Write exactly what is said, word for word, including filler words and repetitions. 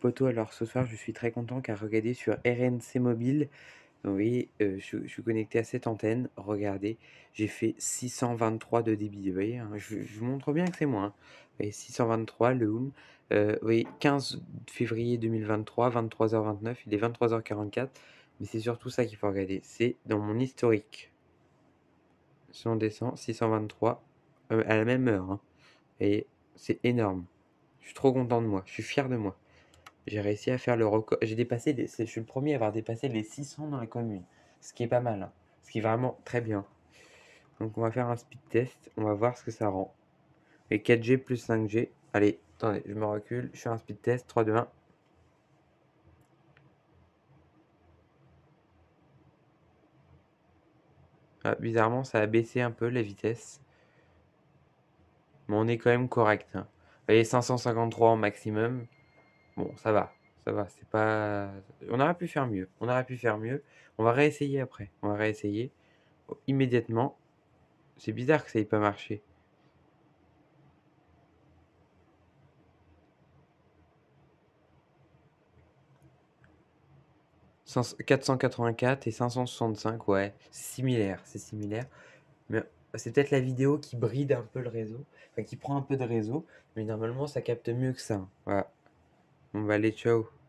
potos. Alors ce soir, je suis très content car regardez sur R N C Mobile, vous voyez, euh, je, je suis connecté à cette antenne. Regardez, j'ai fait six cent vingt-trois de débit. Vous voyez, hein, je, je vous montre bien que c'est moi. Hein. Vous voyez, six cent vingt-trois, le Home. Euh, vous voyez, quinze février deux mille vingt-trois, vingt-trois heures vingt-neuf, il est vingt-trois heures quarante-quatre. Mais c'est surtout ça qu'il faut regarder. C'est dans mon historique. Si on descend, six cent vingt-trois, euh, à la même heure. Hein. Et c'est énorme. Je suis trop content de moi. Je suis fier de moi. J'ai réussi à faire le record. J'ai dépassé les... Je suis le premier à avoir dépassé les six cents dans la commune. Ce qui est pas mal. Hein. Ce qui est vraiment très bien. Donc on va faire un speed test. On va voir ce que ça rend. Et quatre G plus cinq G. Allez, attendez, je me recule. Je fais un speed test. trois, deux, un. Ah, bizarrement, ça a baissé un peu la vitesse. Mais on est quand même correct. Hein. Vous voyez, cinq cent cinquante-trois en maximum. Bon, ça va. Ça va. C'est pas. On aurait pu faire mieux. On aurait pu faire mieux. On va réessayer après. On va réessayer. Immédiatement. C'est bizarre que ça ait pas marché. quatre cent quatre-vingt-quatre et cinq cent soixante-cinq, ouais, c'est similaire, c'est similaire. Mais c'est peut-être la vidéo qui bride un peu le réseau, enfin qui prend un peu de réseau, mais normalement ça capte mieux que ça. Voilà. On va aller, ciao.